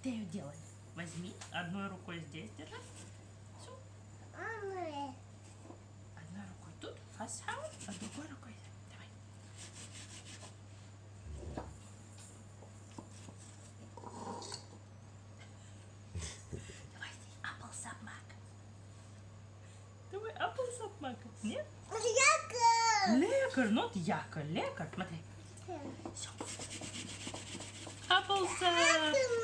ты ее делай? Возьми, одной рукой здесь держи. Все. Одной рукой тут, а другой рукой. Давай. Давай здесь. Apple submark. Давай, apple submark. Нет? Лекар, not яка, лекар. Смотри. Все. Apple submark.